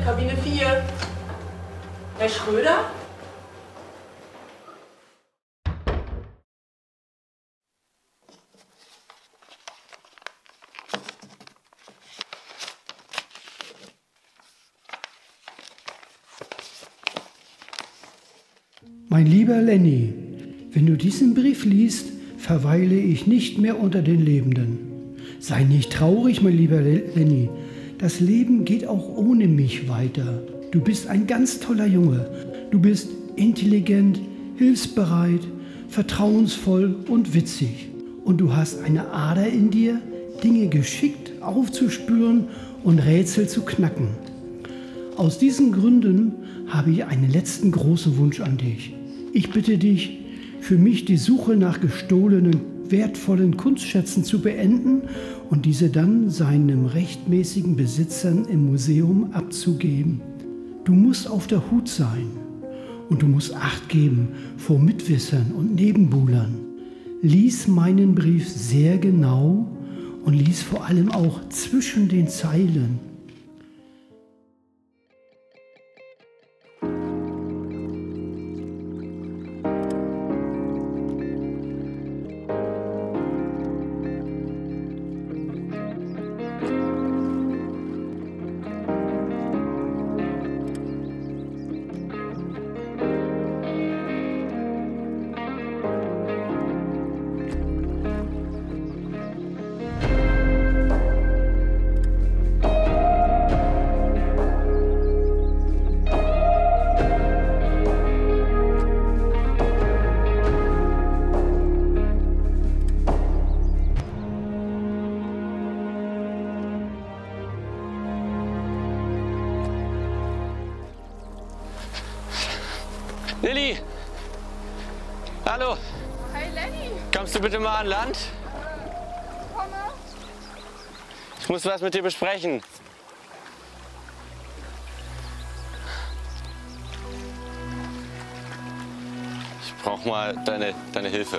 Kabine 4. Herr Schröder? Mein lieber Lenny, wenn du diesen Brief liest, verweile ich nicht mehr unter den Lebenden. Sei nicht traurig, mein lieber Lenny. Das Leben geht auch ohne mich weiter. Du bist ein ganz toller Junge. Du bist intelligent, hilfsbereit, vertrauensvoll und witzig. Und du hast eine Ader in dir, Dinge geschickt aufzuspüren und Rätsel zu knacken. Aus diesen Gründen habe ich einen letzten großen Wunsch an dich. Ich bitte dich, für mich die Suche nach gestohlenen, wertvollen Kunstschätzen zu beenden und diese dann seinem rechtmäßigen Besitzern im Museum abzugeben. Du musst auf der Hut sein und du musst Acht geben vor Mitwissern und Nebenbuhlern. Lies meinen Brief sehr genau und lies vor allem auch zwischen den Zeilen. Lilly! Hallo! Hi Lenny! Kommst du bitte mal an Land? Komme! Ich muss was mit dir besprechen. Ich brauche mal deine Hilfe.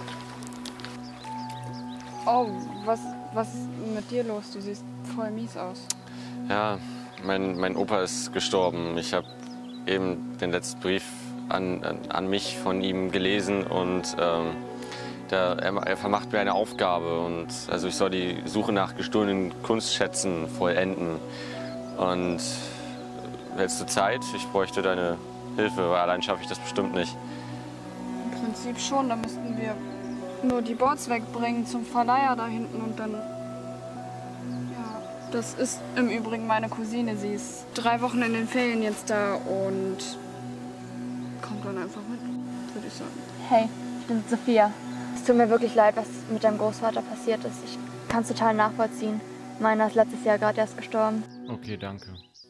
Oh, was ist mit dir los? Du siehst voll mies aus. Ja, mein Opa ist gestorben. Ich habe eben den letzten Brief an mich von ihm gelesen und er vermacht mir eine Aufgabe. Und also ich soll die Suche nach gestohlenen Kunstschätzen vollenden. Und hältst du Zeit? Ich bräuchte deine Hilfe, weil allein schaffe ich das bestimmt nicht. Im Prinzip schon, da müssten wir nur die Boards wegbringen zum Verleiher da hinten und dann... Ja, das ist im Übrigen meine Cousine. Sie ist 3 Wochen in den Ferien jetzt da und kommt dann einfach mit, würde ich sagen. Hey, ich bin Sophia. Es tut mir wirklich leid, was mit deinem Großvater passiert ist. Ich kann es total nachvollziehen. Meiner ist letztes Jahr gerade erst gestorben. Okay, danke.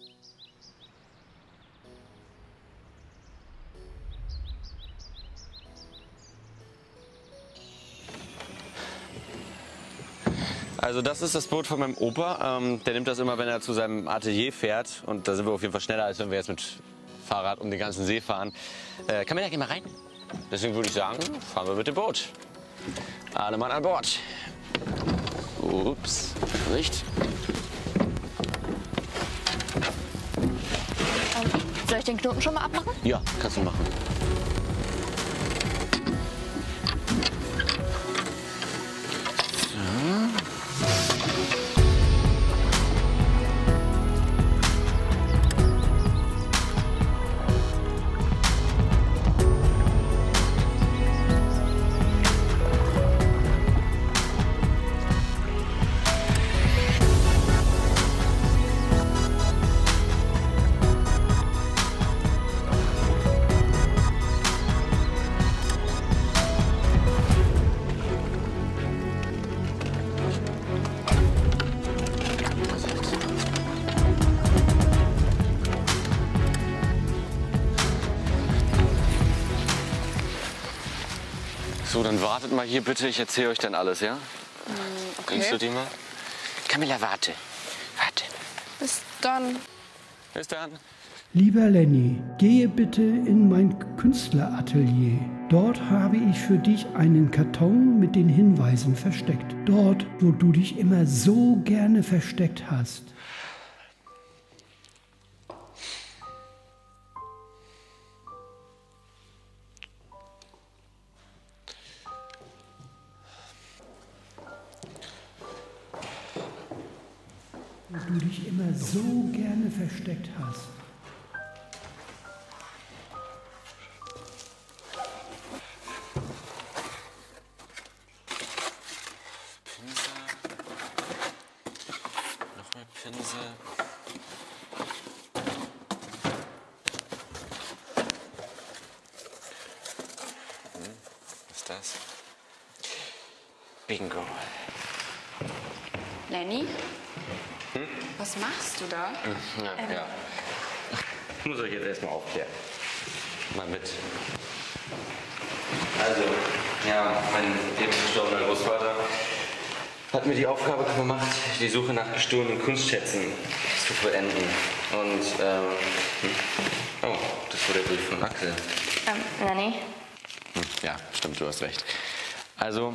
Also das ist das Boot von meinem Opa. Der nimmt das immer, wenn er zu seinem Atelier fährt. Und da sind wir auf jeden Fall schneller, als wenn wir jetzt mit Fahrrad um den ganzen See fahren. Kann man da gehen mal rein? Deswegen würde ich sagen, fahren wir mit dem Boot. Alle Mann an Bord. Ups, nicht. Soll ich den Knoten schon mal abmachen? Ja, kannst du machen. So, dann wartet mal hier bitte. Ich erzähle euch dann alles, ja? Okay. Nimmst du die mal? Camilla, warte. Warte. Bis dann. Bis dann. Lieber Lenny, gehe bitte in mein Künstleratelier. Dort habe ich für dich einen Karton mit den Hinweisen versteckt. Dort, wo du dich immer so gerne versteckt hast. du dich immer so gerne versteckt hast. Pinsel. Noch mehr Pinsel. Was ist das? Bingo. Lenny? Was machst du da? Ja. Ich muss euch jetzt erstmal aufklären. Mal mit. Also, ja, mein eben verstorbener Großvater hat mir die Aufgabe gemacht, die Suche nach gestohlenen Kunstschätzen zu vollenden. Und, oh, das war der Brief von Axel. Lenny? Ja, stimmt, du hast recht. Also,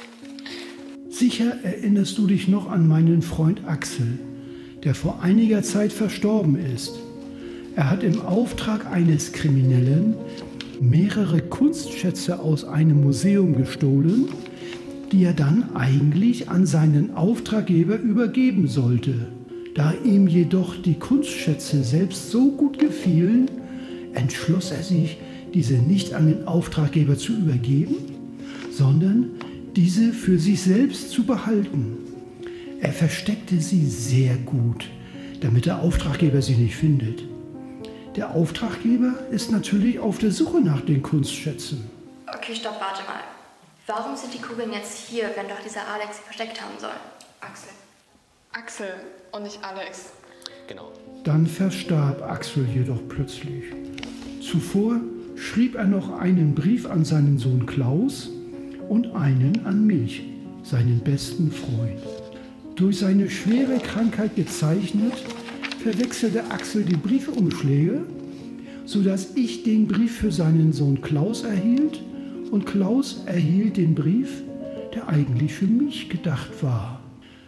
Sicher erinnerst du dich noch an meinen Freund Axel, der vor einiger Zeit verstorben ist. Er hat im Auftrag eines Kriminellen mehrere Kunstschätze aus einem Museum gestohlen, die er dann eigentlich an seinen Auftraggeber übergeben sollte. Da ihm jedoch die Kunstschätze selbst so gut gefielen, entschloss er sich, diese nicht an den Auftraggeber zu übergeben, sondern diese für sich selbst zu behalten. Er versteckte sie sehr gut, damit der Auftraggeber sie nicht findet. Der Auftraggeber ist natürlich auf der Suche nach den Kunstschätzen. Okay, stopp, warte mal. Warum sind die Kugeln jetzt hier, wenn doch dieser Alex sie versteckt haben soll? Axel. Axel und nicht Alex. genau. Dann verstarb Axel jedoch plötzlich. Zuvor schrieb er noch einen Brief an seinen Sohn Klaus und einen an mich, seinen besten Freund. Durch seine schwere Krankheit gezeichnet, verwechselte Axel die Briefumschläge, sodass ich den Brief für seinen Sohn Klaus erhielt und Klaus erhielt den Brief, der eigentlich für mich gedacht war.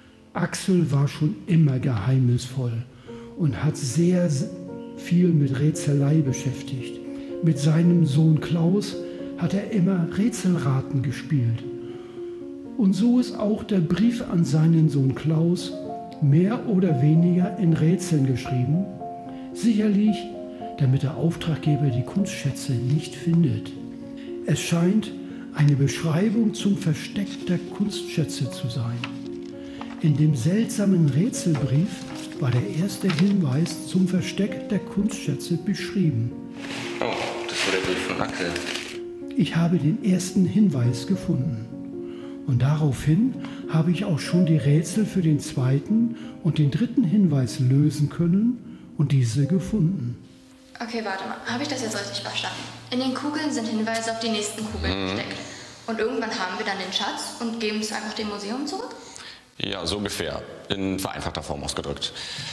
Axel war schon immer geheimnisvoll und hat sehr viel mit Rätselei beschäftigt. Mit seinem Sohn Klaus hat er immer Rätselraten gespielt. Und so ist auch der Brief an seinen Sohn Klaus mehr oder weniger in Rätseln geschrieben, sicherlich, damit der Auftraggeber die Kunstschätze nicht findet. Es scheint eine Beschreibung zum Versteck der Kunstschätze zu sein. In dem seltsamen Rätselbrief war der erste Hinweis zum Versteck der Kunstschätze beschrieben. Oh, das war der Brief von Axel. Ich habe den ersten Hinweis gefunden. Und daraufhin habe ich auch schon die Rätsel für den zweiten und den dritten Hinweis lösen können und diese gefunden. Okay, warte mal. Habe ich das jetzt richtig verstanden? In den Kugeln sind Hinweise auf die nächsten Kugeln versteckt. Und irgendwann haben wir dann den Schatz und geben es einfach dem Museum zurück? Ja, so ungefähr. In vereinfachter Form ausgedrückt.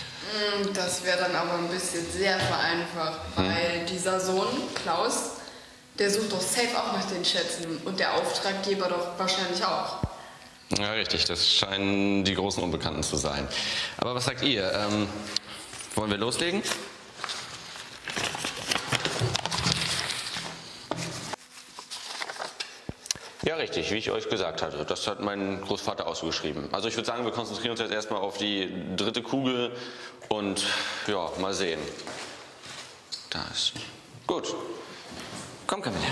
Das wäre dann aber ein bisschen sehr vereinfacht, weil dieser Sohn, Klaus, der sucht doch safe auch nach den Schätzen und der Auftraggeber doch wahrscheinlich auch. Ja, richtig. Das scheinen die großen Unbekannten zu sein. Aber was sagt ihr? Wollen wir loslegen? Ja, richtig, wie ich euch gesagt hatte. Das hat mein Großvater auch so geschrieben. Also ich würde sagen, wir konzentrieren uns jetzt erstmal auf die dritte Kugel und ja, mal sehen. Da ist sie. Gut. Komm, Camilla.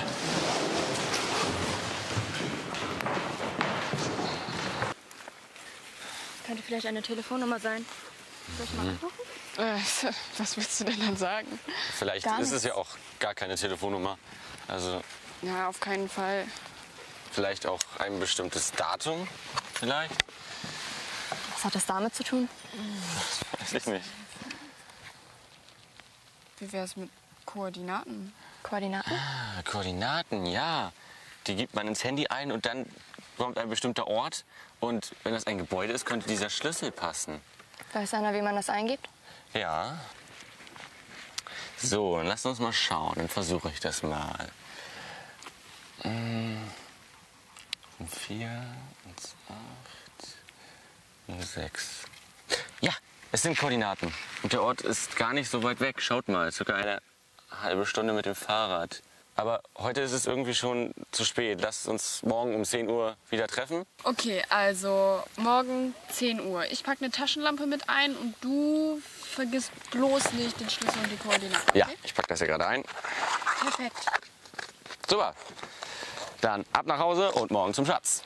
Könnte vielleicht eine Telefonnummer sein. Soll ich mal anrufen? Was willst du denn dann sagen? Vielleicht Gar ist es nichts. ja auch gar keine Telefonnummer. Also Ja, auf keinen Fall. vielleicht auch ein bestimmtes Datum, vielleicht? Was hat das damit zu tun? Weiß ich nicht. Wie wäre es mit Koordinaten? Koordinaten? Ah, Koordinaten, ja. Die gibt man ins Handy ein und dann kommt ein bestimmter Ort. Und wenn das ein Gebäude ist, könnte dieser Schlüssel passen. Weiß einer, wie man das eingibt? Ja. So, dann lasst uns mal schauen. Dann versuche ich das mal. 4, 8, 6. Ja, es sind Koordinaten. Und der Ort ist gar nicht so weit weg. Schaut mal, circa eine halbe Stunde mit dem Fahrrad. Aber heute ist es irgendwie schon zu spät. Lass uns morgen um 10 Uhr wieder treffen. Okay, also morgen 10 Uhr. Ich packe eine Taschenlampe mit ein und du vergiss bloß nicht den Schlüssel und die Koordinaten. Okay? Ja, ich packe das hier gerade ein. Perfekt. Super. Dann ab nach Hause und morgen zum Schatz.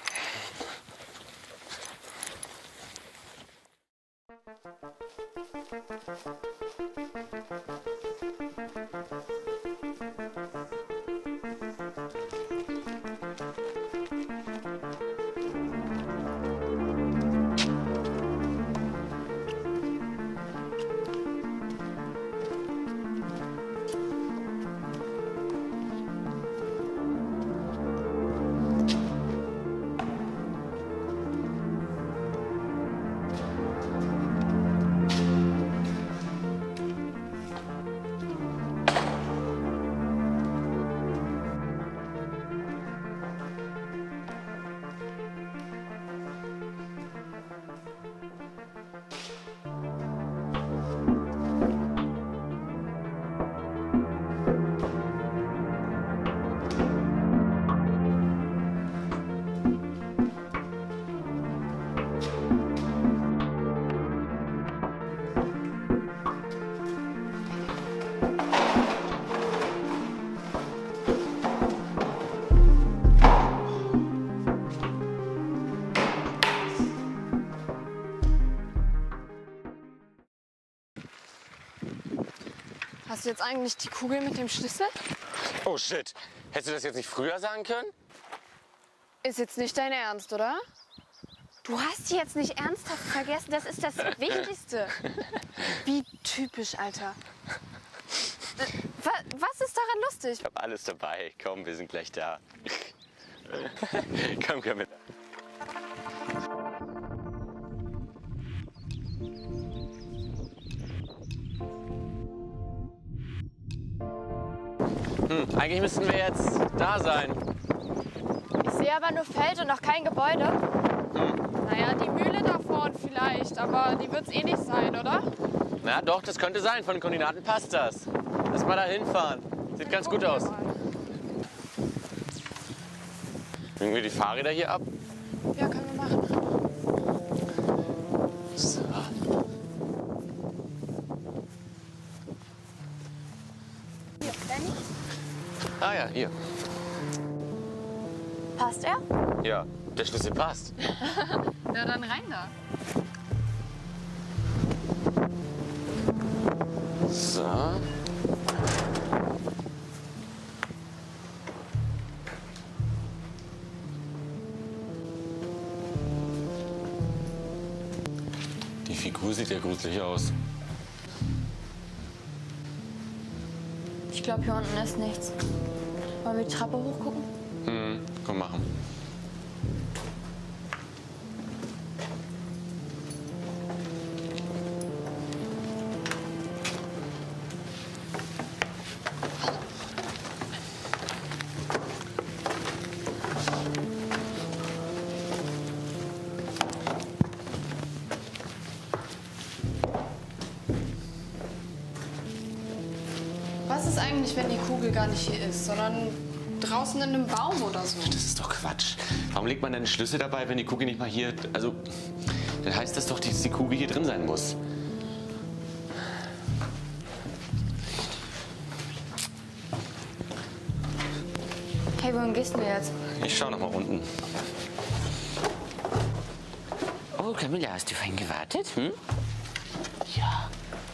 Hast du jetzt eigentlich die Kugel mit dem Schlüssel? Oh shit. Hättest du das jetzt nicht früher sagen können? Ist jetzt nicht dein Ernst, oder? Du hast die jetzt nicht ernsthaft vergessen. Das ist das Wichtigste. Wie typisch, Alter. Was ist daran lustig? Ich hab alles dabei. Komm, wir sind gleich da. Komm mit. Eigentlich müssten wir jetzt da sein. Ich sehe aber nur Feld und noch kein Gebäude. Naja, die Mühle da vorne vielleicht, aber die wird's eh nicht sein, oder? Na doch, das könnte sein. Von den Koordinaten passt das. Lass mal da hinfahren. Sieht ganz gut aus. Bringen wir die Fahrräder hier ab? Ja, können wir machen. So. Ah ja, hier. Passt er? Ja, der Schlüssel passt. Na dann rein da. So. Die Figur sieht ja gruselig aus. Ich glaube, hier unten ist nichts. Wollen wir die Treppe hochgucken? Komm, machen. Was ist eigentlich, wenn die Kugel gar nicht hier ist, sondern draußen in einem Baum oder so? Das ist doch Quatsch. Warum legt man denn Schlüssel dabei, wenn die Kugel nicht mal hier... Also, dann heißt das doch, dass die Kugel hier drin sein muss. Hey, wohin gehst du jetzt? Ich schau noch mal unten. Oh, Camilla, hast du vorhin gewartet? Hm? Ja.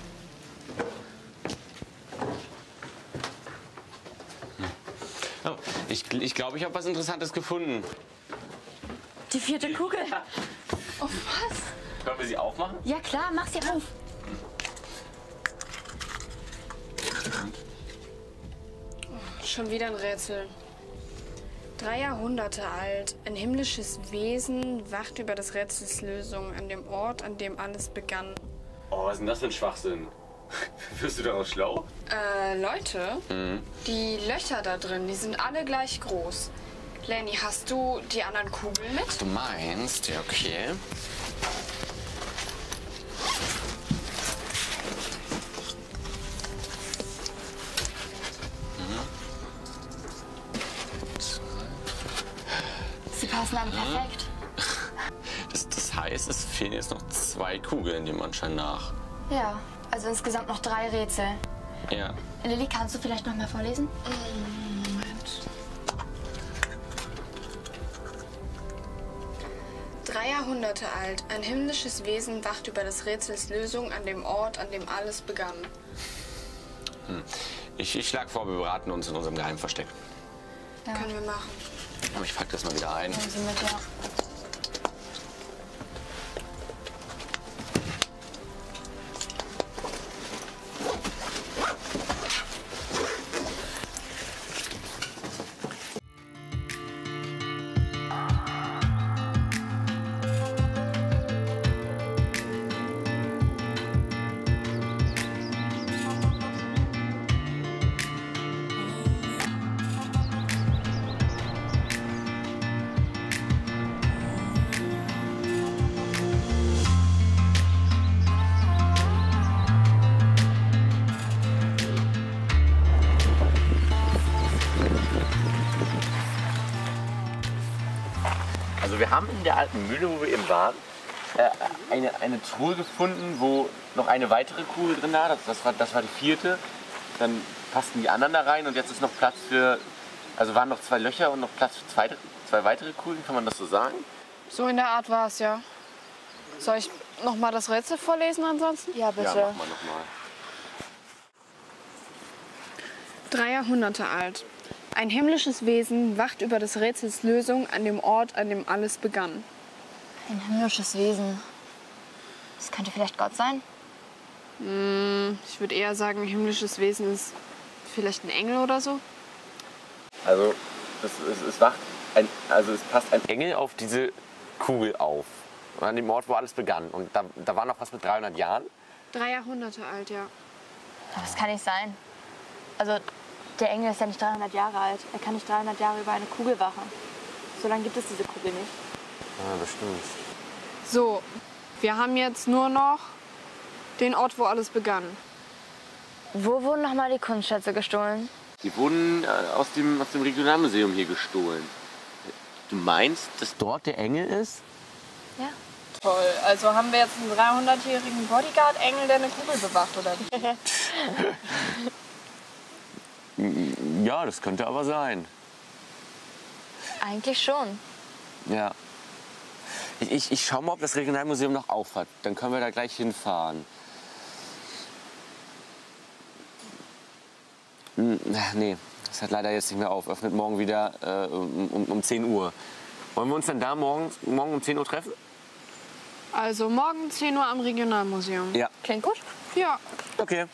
Oh, ich glaube, ich habe was Interessantes gefunden. Die 4. Kugel. Oh, was? Können wir sie aufmachen? Ja klar, mach sie auf. Schon wieder ein Rätsel. 3 Jahrhunderte alt. Ein himmlisches Wesen wacht über des Rätsels Lösung an dem Ort, an dem alles begann. Oh, was ist denn das für ein Schwachsinn? Wirst du daraus schlau? Leute, die Löcher da drin, die sind alle gleich groß. Lenny, hast du die anderen Kugeln mit? Du meinst? Ja, okay. dann perfekt. Das heißt, es fehlen jetzt noch 2 Kugeln dem Anschein nach. Ja, also insgesamt noch 3 Rätsel. Ja. Lilly, kannst du vielleicht noch mal vorlesen? Moment. 3 Jahrhunderte alt. Ein himmlisches Wesen wacht über des Rätsels Lösung an dem Ort, an dem alles begann. Ich schlage vor, wir beraten uns in unserem Geheimversteck. Ja. Können wir machen. Aber ich pack das mal wieder ein. Nehmen Sie mit, ja. Also wir haben in der alten Mühle, wo wir eben waren, eine Truhe gefunden, wo noch eine weitere Kugel drin war. Das war die 4. Dann passten die anderen da rein und jetzt ist noch Platz für, also waren noch 2 Löcher und noch Platz für 2 weitere Kugeln, kann man das so sagen? So in der Art war es, ja. Soll ich noch mal das Rätsel vorlesen ansonsten? Ja, bitte. Ja, mach mal nochmal. 3 Jahrhunderte alt. Ein himmlisches Wesen wacht über des Rätsels Lösung an dem Ort, an dem alles begann. Ein himmlisches Wesen. Das könnte vielleicht Gott sein? Ich würde eher sagen, ein himmlisches Wesen ist vielleicht ein Engel oder so. Also es passt ein Engel auf diese Kugel auf. An dem Ort, wo alles begann. Und da war noch was mit 300 Jahren. 3 Jahrhunderte alt, ja. Aber das kann nicht sein. Also, der Engel ist ja nicht 300 Jahre alt. Er kann nicht 300 Jahre über eine Kugel wachen. So lange gibt es diese Kugel nicht. Ja, bestimmt. So, wir haben jetzt nur noch den Ort, wo alles begann. Wo wurden noch mal die Kunstschätze gestohlen? Die wurden aus dem Regionalmuseum hier gestohlen. Du meinst, dass dort der Engel ist? Ja. Toll, also haben wir jetzt einen 300-jährigen Bodyguard-Engel, der eine Kugel bewacht, oder wie? Ja, das könnte aber sein. Eigentlich schon. Ja. Ich schau mal, ob das Regionalmuseum noch auf hat. Dann können wir da gleich hinfahren. Nee, das hat leider jetzt nicht mehr auf. Öffnet morgen wieder um 10 Uhr. Wollen wir uns dann da morgen um 10 Uhr treffen? Also morgen 10 Uhr am Regionalmuseum. Ja. Klingt gut. Ja. Okay.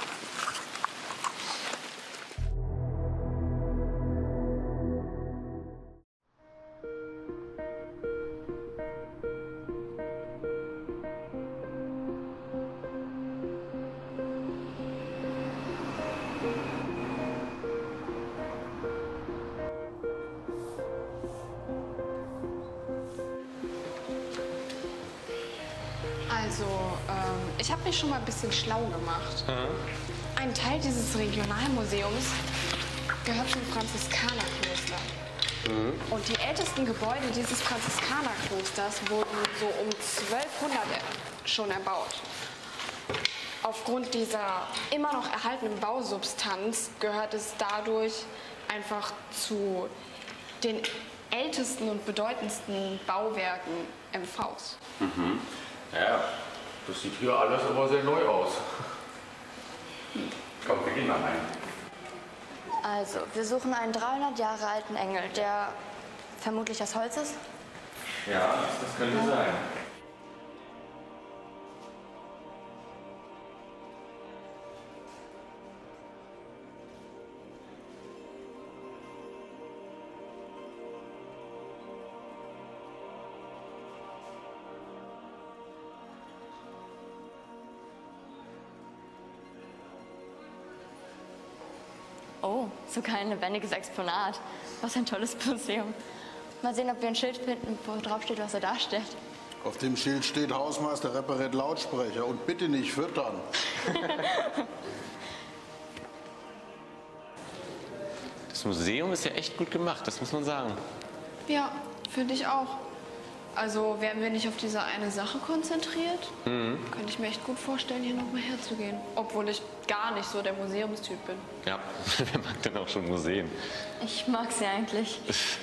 Also, ich habe mich schon mal ein bisschen schlau gemacht. Ein Teil dieses Regionalmuseums gehört zum Franziskanerkloster. Und die ältesten Gebäude dieses Franziskanerklosters wurden so um 1200 schon erbaut. Aufgrund dieser immer noch erhaltenen Bausubstanz gehört es dadurch einfach zu den ältesten und bedeutendsten Bauwerken MVs. Ja, das sieht hier alles aber sehr neu aus. Komm, wir gehen mal rein. Also, wir suchen einen 300 Jahre alten Engel, der vermutlich aus Holz ist. Ja, das könnte sein. Oh, sogar ein lebendiges Exponat. Was ein tolles Museum. Mal sehen, ob wir ein Schild finden, wo drauf steht, was er darstellt. Auf dem Schild steht Hausmeister repariert Lautsprecher und bitte nicht füttern. Das Museum ist ja echt gut gemacht, das muss man sagen. Ja, Finde ich auch. Also wären wir nicht auf diese eine Sache konzentriert, könnte ich mir echt gut vorstellen, hier nochmal herzugehen. Obwohl ich gar nicht so der Museumstyp bin. Ja, wer mag denn auch schon Museen? Ich mag sie eigentlich.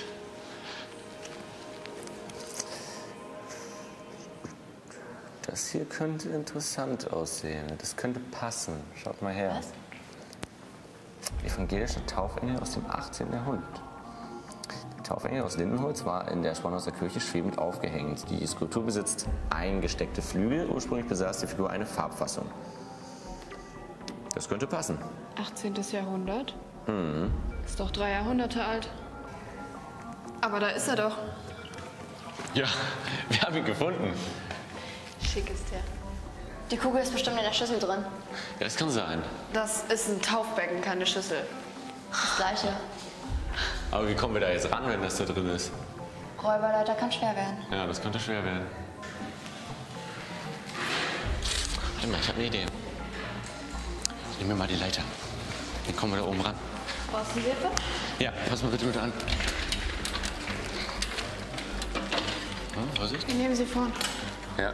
Das hier könnte interessant aussehen. Das könnte passen. Schaut mal her. Was? Evangelische Taufengel aus dem 18. Jahrhundert. Der Taufengel aus Lindenholz war in der Spanhauser Kirche schwebend aufgehängt. Die Skulptur besitzt eingesteckte Flügel. Ursprünglich besaß die Figur eine Farbfassung. Das könnte passen. 18. Jahrhundert? Ist doch 3 Jahrhunderte alt. Aber da ist er doch. Ja, wir haben ihn gefunden. Schick ist der. Die Kugel ist bestimmt in der Schüssel drin. Ja, das kann sein. Das ist ein Taufbecken, keine Schüssel. Das Gleiche. Aber wie kommen wir da jetzt ran, wenn das da drin ist? Räuberleiter kann schwer werden. Ja, das könnte schwer werden. Warte mal, ich habe eine Idee. Nehmen wir mal die Leiter. Dann kommen wir da oben ran. Brauchst du Hilfe? Ja, pass mal bitte mit an. Vorsicht. Wir nehmen sie vorn. Ja.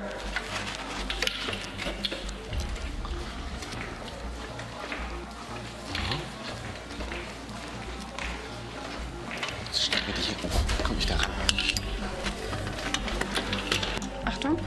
Jetzt steigen wir die hier hoch. Dann komme ich da ran. Achtung.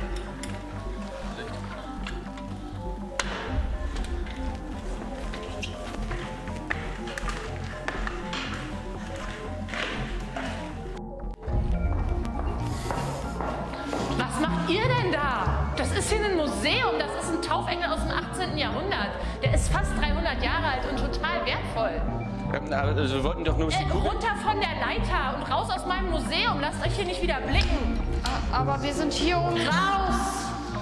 Was macht ihr denn da? Das ist hier ein Museum, das ist ein Taufengel aus dem 18. Jahrhundert. Der ist fast 300 Jahre alt und total wertvoll. Also wir wollten doch nur... Runter von der Leiter und raus aus meinem Museum. Lasst euch hier nicht wieder blicken. Aber wir sind hier um... Raus!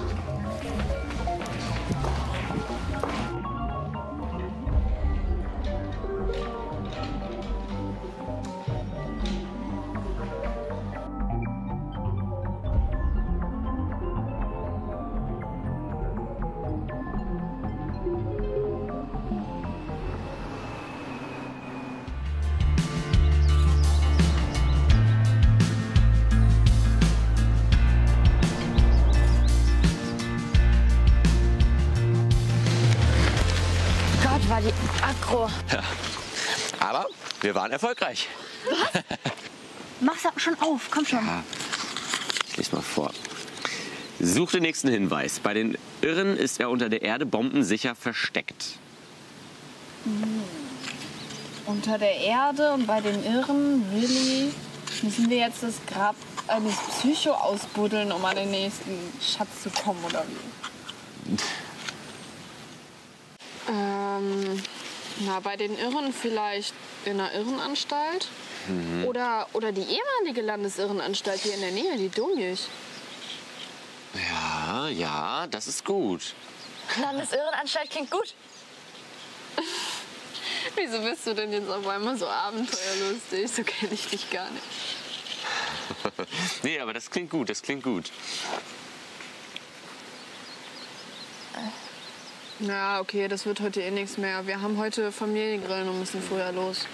Gott, war die aggro. Aber wir waren erfolgreich. Mach's schon auf, komm schon. Ich lese mal vor. Such den nächsten Hinweis. Bei den Irren ist er unter der Erde bombensicher versteckt. Unter der Erde und bei den Irren, Willi, müssen wir jetzt das Grab eines Psycho ausbuddeln, um an den nächsten Schatz zu kommen, oder wie? Na, bei den Irren vielleicht in einer Irrenanstalt. Oder die ehemalige Landesirrenanstalt hier in der Nähe, die Domjich. Ja, das ist gut. Landesirrenanstalt klingt gut. Wieso bist du denn jetzt auf einmal so abenteuerlustig? So kenne ich dich gar nicht. Nee, aber das klingt gut, das klingt gut. Na, okay, das wird heute eh nichts mehr. Wir haben heute Familiengrillen und müssen früher los.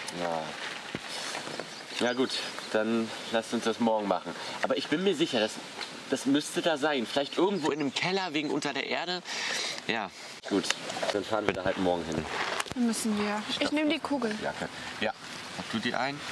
Ja gut, dann lasst uns das morgen machen. Aber ich bin mir sicher, das müsste da sein. Vielleicht irgendwo in einem Keller wegen unter der Erde. Ja, gut, dann fahren wir da halt morgen hin. Müssen wir. Ich nehme die Kugel. Jacke. Ja, pack du die ein?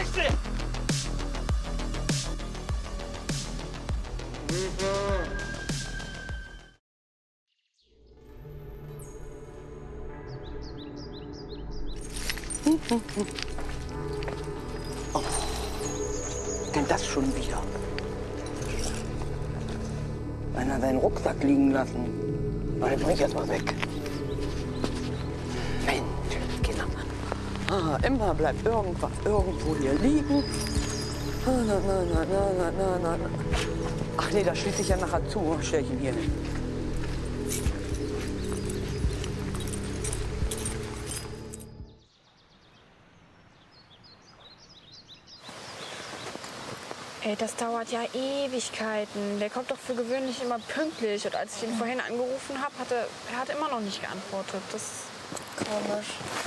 Buchse! Oh, denn das schon wieder. Einer hat seinen Rucksack liegen lassen. Aber den bring ich erst mal weg. Mensch, Kinder. Ah, immer bleibt irgendwas irgendwo hier liegen. Na. Ach nee, das schließe ich ja nachher zu. Stell ich ihn hier hin. Ey, das dauert ja Ewigkeiten. Der kommt doch für gewöhnlich immer pünktlich. Und als ich ihn vorhin angerufen habe, hat er immer noch nicht geantwortet. Das ist komisch.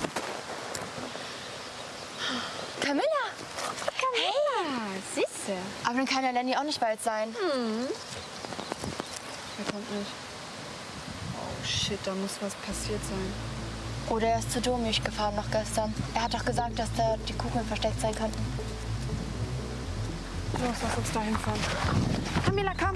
Camilla! Hey, siehste. Aber dann kann ja Lenny auch nicht weit sein. Er kommt nicht. Oh shit, da muss was passiert sein. Oder er ist zur Domilch gefahren noch gestern. Er hat doch gesagt, dass da die Kugeln versteckt sein könnten. Los, lass uns da hinfahren. Camilla, komm.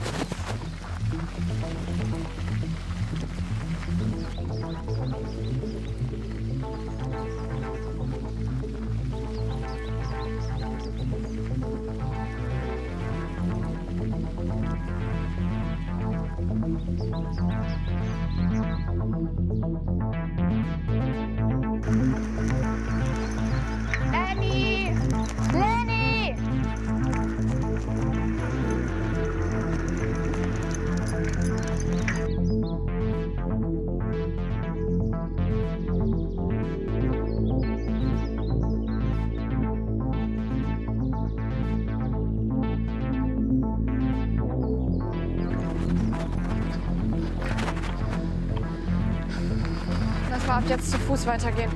Lenny! Lenny! Lass mal ab jetzt zu Fuß weitergehen.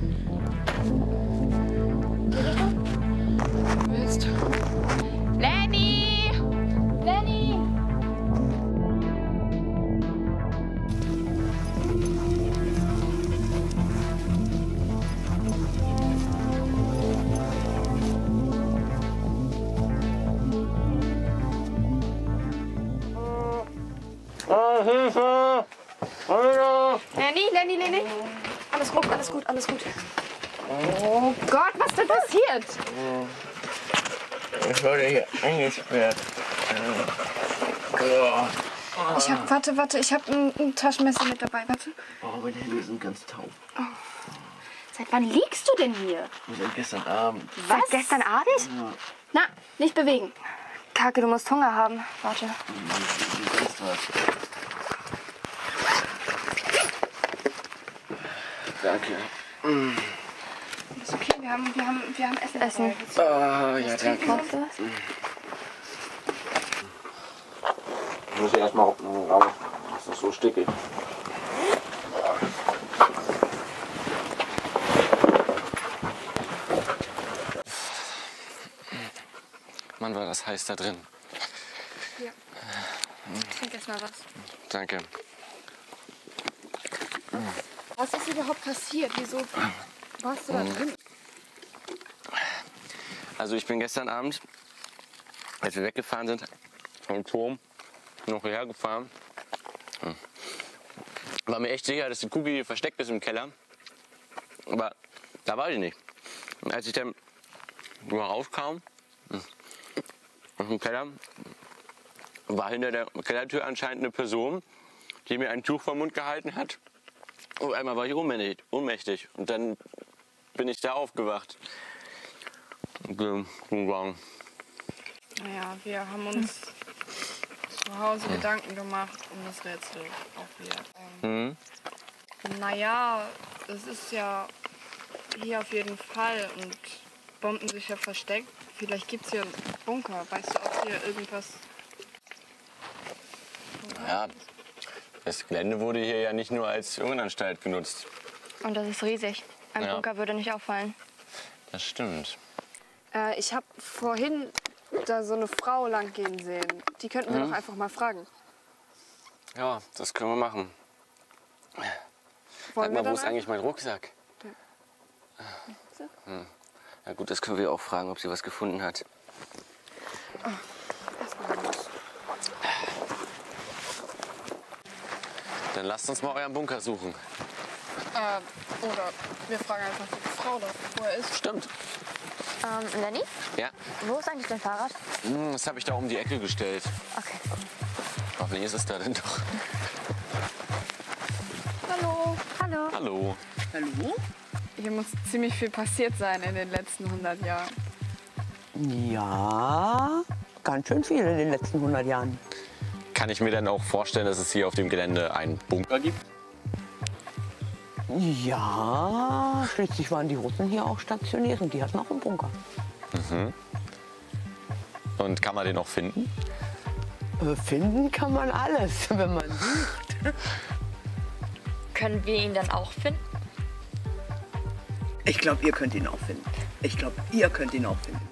Die Richtung? Du willst. Lenny! Lenny! Lenny. Alles gut. Oh Gott, was ist denn passiert? Ich wurde hier eingesperrt. Warte, ich habe ein Taschenmesser mit dabei. Warte. Oh, meine Hände sind ganz taub. Seit wann liegst du denn hier? Seit gestern Abend. Was? Seit gestern Abend? Ja. Na, nicht bewegen. Kake, du musst Hunger haben. Warte. Du weißt was. Danke. Ist okay, wir haben Essen. Oh, ja, danke. Brauchst du was? Ich muss erst mal raus. Das ist so stickig. Mann, war das heiß da drin. Ja. Trink erst mal was. Danke. Was ist überhaupt passiert? Wieso warst du da drin? Also ich bin gestern Abend, als wir weggefahren sind, vom Turm noch hierher gefahren. War mir echt sicher, dass die Kugel hier versteckt ist im Keller. Aber da war die nicht. Und als ich dann rauskam aus dem Keller, war hinter der Kellertür anscheinend eine Person, die mir ein Tuch vom Mund gehalten hat. Und einmal war ich ohnmächtig. Und dann bin ich da aufgewacht. Naja, wir haben uns zu Hause Gedanken gemacht um das Rätsel auch wieder. Naja, es ist ja hier auf jeden Fall und bombensicher versteckt. Vielleicht gibt es hier einen Bunker. Weißt du, ob hier irgendwas... Ja, das Gelände wurde hier ja nicht nur als Irrenanstalt genutzt. Und das ist riesig. Ein Ja. Bunker würde nicht auffallen. Das stimmt. Ich habe vorhin da so eine Frau lang gehen sehen. Die könnten wir doch einfach mal fragen. Ja, das können wir machen. Wollen Sag mal, wir wo ist dann eigentlich mein Rucksack? Na gut, das können wir auch fragen, ob sie was gefunden hat. Dann lasst uns mal euren Bunker suchen. Oder wir fragen einfach die Frau, wo er ist. Stimmt. Lenny? Ja? Wo ist eigentlich dein Fahrrad? Das habe ich da um die Ecke gestellt. Okay. Hoffentlich ist es da denn doch. Hallo. Hallo. Hallo. Hallo? Hier muss ziemlich viel passiert sein in den letzten 100 Jahren. Ja, ganz schön viel in den letzten 100 Jahren. Kann ich mir dann auch vorstellen, dass es hier auf dem Gelände einen Bunker gibt? Ja, schließlich waren die Russen hier auch stationiert und die hatten auch einen Bunker. Und kann man den auch finden? Finden kann man alles, wenn man sucht. Können wir ihn dann auch finden? Ich glaube, ihr könnt ihn auch finden. Ich glaube, ihr könnt ihn auch finden.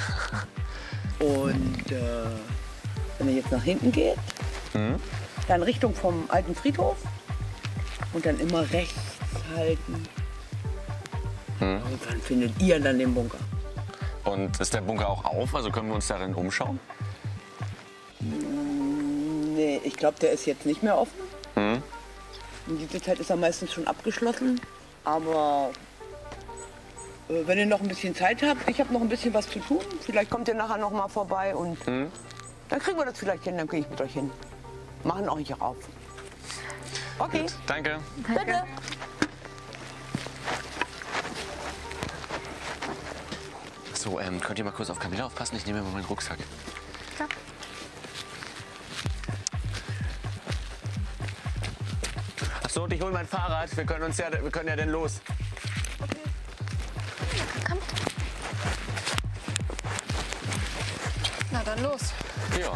Und wenn ihr jetzt nach hinten geht, dann Richtung vom alten Friedhof und dann immer rechts halten. Und dann findet ihr dann den Bunker. Und ist der Bunker auch auf? Also können wir uns darin umschauen? Nee, ich glaube, der ist jetzt nicht mehr offen. In dieser Zeit ist er meistens schon abgeschlossen. Aber wenn ihr noch ein bisschen Zeit habt, ich habe noch ein bisschen was zu tun. Vielleicht kommt ihr nachher noch mal vorbei und dann kriegen wir das vielleicht hin. Dann gehe ich mit euch hin. Machen euch auch auf. Okay. Gut, danke. Bitte. So, könnt ihr mal kurz auf Camilla aufpassen? Ich nehme mal meinen Rucksack. Klar. Ach so, und ich hole mein Fahrrad. Wir können ja dann los. Kommt. Na dann los. Ja.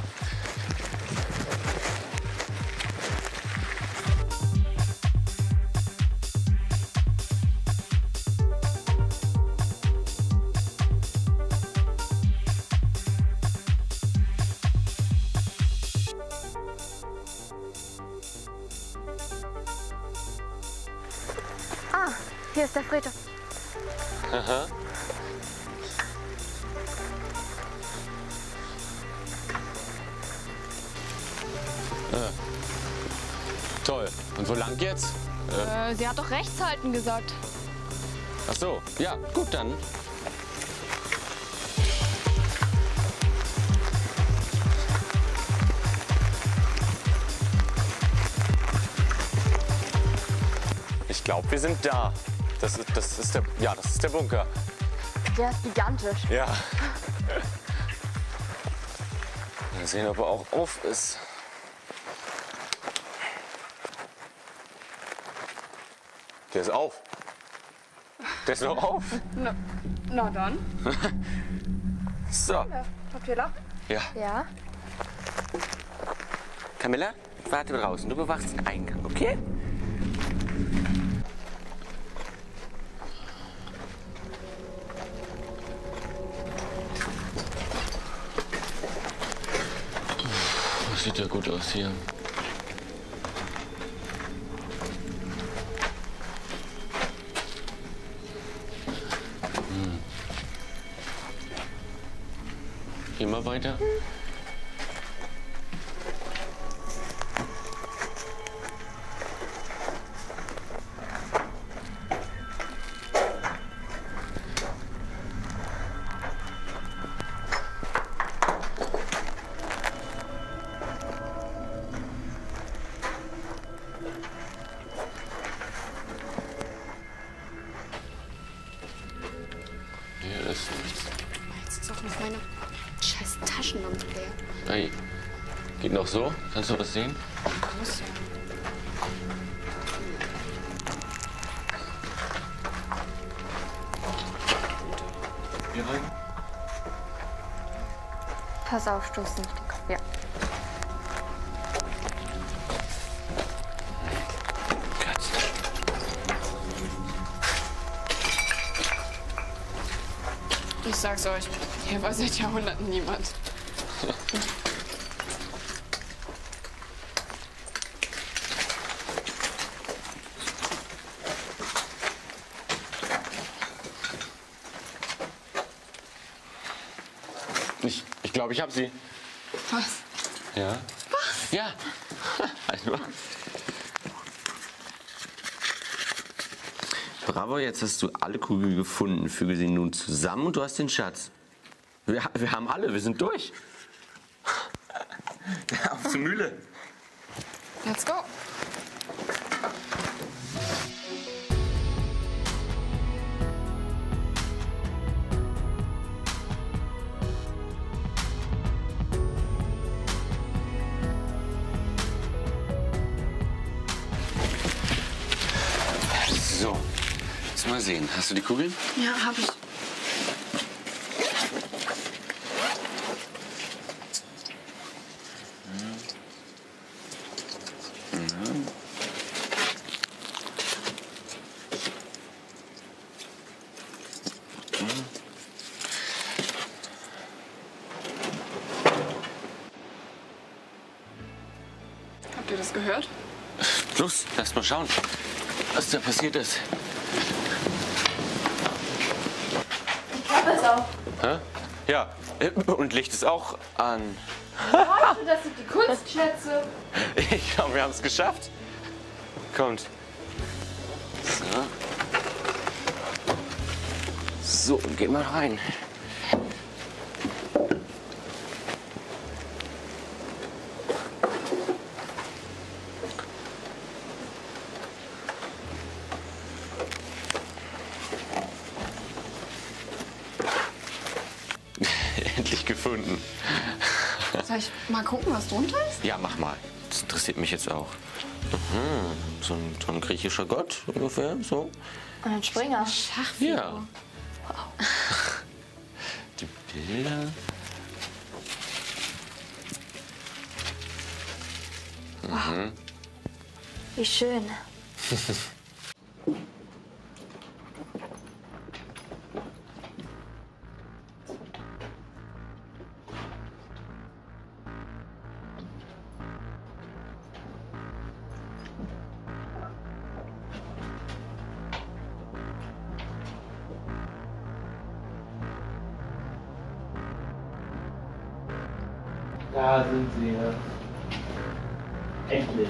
Ah, hier ist der Friedhof. Aha. Toll. Und wo lang jetzt? Sie hat doch rechts halten gesagt. Ach so. Ja, gut dann. Ich glaube, wir sind da. Das ist der Bunker. Der ist gigantisch. Ja. Mal sehen, ob er auch auf ist. Der ist auf. Der ist noch auf. Na dann. So. Habt ihr Lachen? Ja. Ja. Camilla, warte draußen. Du bewachst den Eingang, okay? Das sieht ja gut aus hier. Immer weiter. Hier ist nichts. Jetzt ist auch noch meine scheiß Taschenlampe leer. Hey, geht noch so? Kannst du was sehen? Muss ja. Hier rein? Pass auf, stoß nicht den Kopf. Ja. Ich sag's euch, hier war seit Jahrhunderten niemand. Ich glaube, ich habe sie. Was? Ja. Was? Ja. Also. Bravo, jetzt hast du alle Kugeln gefunden. Füge sie nun zusammen und du hast den Schatz. Wir haben alle, wir sind durch. Auf zur Mühle. Let's go. So, jetzt mal sehen. Hast du die Kugeln? Ja, hab ich. Habt ihr das gehört? Los, lass mal schauen, was da passiert ist. Die Klappe ist auf. Hä? Ja, und Licht ist auch an. Leute, das sind die Kunstschätze. Ich glaube, wir haben es geschafft. Kommt. So. So, geht mal rein. Endlich gefunden. Soll ich mal gucken, was drunter ist? Ja, mach mal. Das interessiert mich jetzt auch. So ein griechischer Gott ungefähr, so. Und ein Springer. Schachfigur. Ja. Wow. Die Bilder. Wow. Wie schön. Da sind sie. Endlich.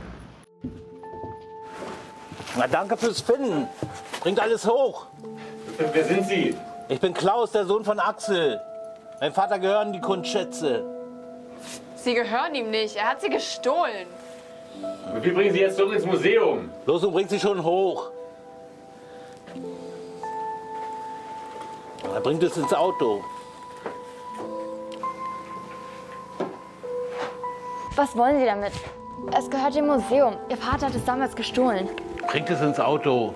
Na, danke fürs Finden. Bringt alles hoch. Wer sind Sie? Ich bin Klaus, der Sohn von Axel. Mein Vater gehören die Kunstschätze. Sie gehören ihm nicht. Er hat sie gestohlen. Wir bringen Sie jetzt zurück ins Museum. Los und bringt sie schon hoch. Er bringt es ins Auto. Was wollen Sie damit? Es gehört dem Museum. Ihr Vater hat es damals gestohlen. Bringt es ins Auto.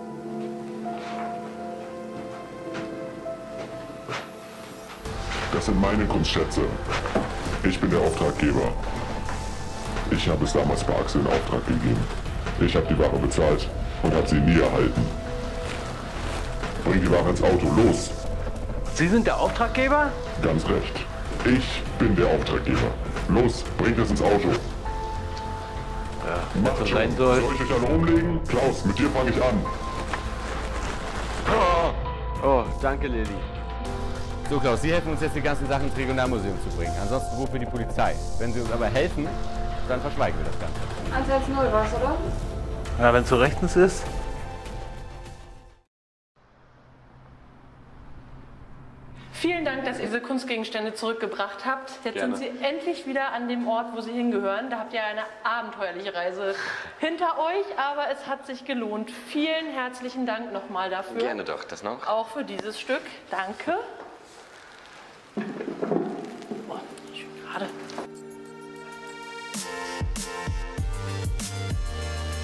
Das sind meine Kunstschätze. Ich bin der Auftraggeber. Ich habe es damals bei Axel in Auftrag gegeben. Ich habe die Ware bezahlt und habe sie nie erhalten. Bring die Ware ins Auto, los! Sie sind der Auftraggeber? Ganz recht. Ich bin der Auftraggeber. Los, bringt es ins Auto. Ja, macht das schon. sein soll. Soll ich euch alle umlegen? Klaus, mit dir fange ich an. Oh, danke, Lilly. So, Klaus, Sie helfen uns jetzt, die ganzen Sachen ins Regionalmuseum zu bringen. Ansonsten rufen wir die Polizei. Wenn Sie uns aber helfen, dann verschweigen wir das Ganze. Ansatz 0 war's, oder? Ja, wenn es so rechtens ist. Vielen Dank, dass ihr diese Kunstgegenstände zurückgebracht habt. Jetzt Gerne. sind sie endlich wieder an dem Ort, wo sie hingehören. Da habt ihr eine abenteuerliche Reise hinter euch, aber es hat sich gelohnt. Vielen herzlichen Dank nochmal dafür. Gerne doch, das noch. Auch für dieses Stück. Danke. Oh, schön gerade.